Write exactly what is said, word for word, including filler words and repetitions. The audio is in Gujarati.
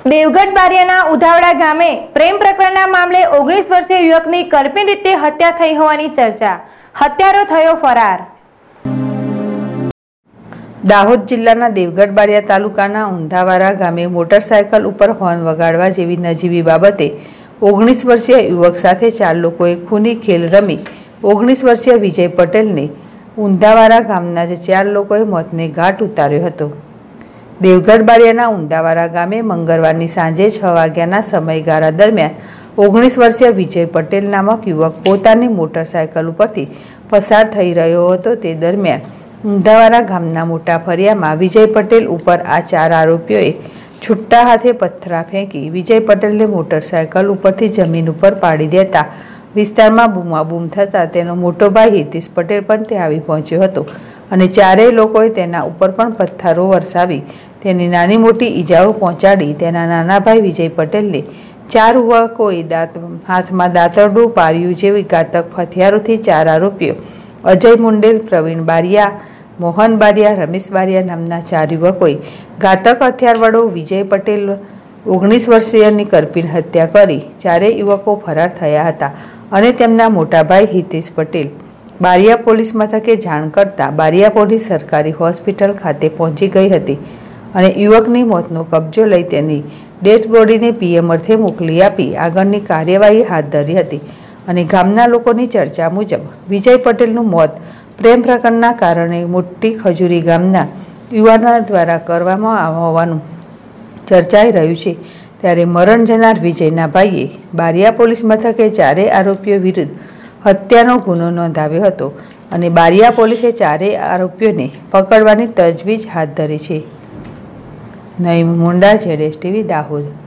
દેવગઢ બારિયાના ઉધાવડા ગામે પ્રેમ પ્રકરણના મામલે ઓગણીસ વર્ષીય યુવકની કલ્પિત રીતે હત્યા થઈ હોવાની ચર્ચા. હત્યારો થયો ફરાર. દાહોદ જિલ્લાના દેવગઢ બારિયા તાલુકાના ઊંધાવારા ગામે મોટરસાયકલ ઉપર હોર્ન વગાડવા જેવી નજીવી બાબતે ઓગણીસ વર્ષીય યુવક સાથે ચાર લોકોએ ખૂની ખેલ રમી ઓગણીસ વર્ષીય વિજય પટેલને ઊંધાવારા ગામના જ ચાર લોકોએ મોતને ઘાટ ઉતાર્યો હતો. દેવગઢ બારિયાના ઊંધાવારા ગામે મંગળવારની સાંજે છ વાગ્યાના સમયગાળા દરમિયાન ઓગણીસ વર્ષીય વિજય પટેલ નામક યુવક પોતાની મોટરસાયકલ ઉપરથી પસાર થઈ રહ્યો હતો. તે દરમિયાન ઊંધાવારા ગામના મોટા ફળિયામાં વિજય પટેલ ઉપર આ ચાર આરોપીઓએ છૂટા હાથે પથ્થરા ફેંકી વિજય પટેલને મોટરસાયકલ ઉપરથી જમીન ઉપર પાડી દેતા વિસ્તારમાં બૂમાબૂમ થતાં તેનો મોટો ભાઈ હિતેશ પટેલ પણ ત્યાં આવી પહોંચ્યો હતો અને ચારેય લોકોએ તેના ઉપર પણ પથ્થરો વરસાવી તેની નાની મોટી ઈજાઓ પહોંચાડી તેના નાના ભાઈ વિજય પટેલને ચાર યુવકોએ દાંત હાથમાં દાંતરડું પાર્યું જેવી ઘાતક હથિયારોથી ચાર આરોપીઓ અજય મુંડેલ, પ્રવીણ બારિયા, મોહન બારિયા, રમેશ બારિયા નામના ચાર યુવકોએ ઘાતક હથિયાર વડો વિજય પટેલ ઓગણીસ વર્ષીયની કરપીણ હત્યા કરી ચારેય યુવકો ફરાર થયા હતા અને તેમના મોટા ભાઈ હિતેશ પટેલ બારિયા પોલીસ મથકે જાણ કરતા બારિયા પોલીસ સરકારી હોસ્પિટલ ખાતે પહોંચી ગઈ હતી અને યુવકની મોતનો કબજો લઈ તેની ડેડ બોડીને પીએમ અર્થે મોકલી આપી આગળની કાર્યવાહી હાથ ધરી હતી. અને ગામના લોકોની ચર્ચા મુજબ વિજય પટેલનું મોત પ્રેમ પ્રકરણના કારણે મોટી ખજૂરી ગામના યુવાનો દ્વારા કરવામાં હોવાનું ચર્ચાઈ રહ્યું છે. ત્યારે મરણ જનાર વિજયના ભાઈએ બારિયા પોલીસ મથકે ચારેય આરોપીઓ વિરુદ્ધ હત્યાનો ગુનો નોંધાવ્યો હતો અને બારિયા પોલીસે ચારેય આરોપીઓને પકડવાની તજવીજ હાથ ધરી છે. નઈમ મુંડા, જેડેશ ટીવી, દાહોદ.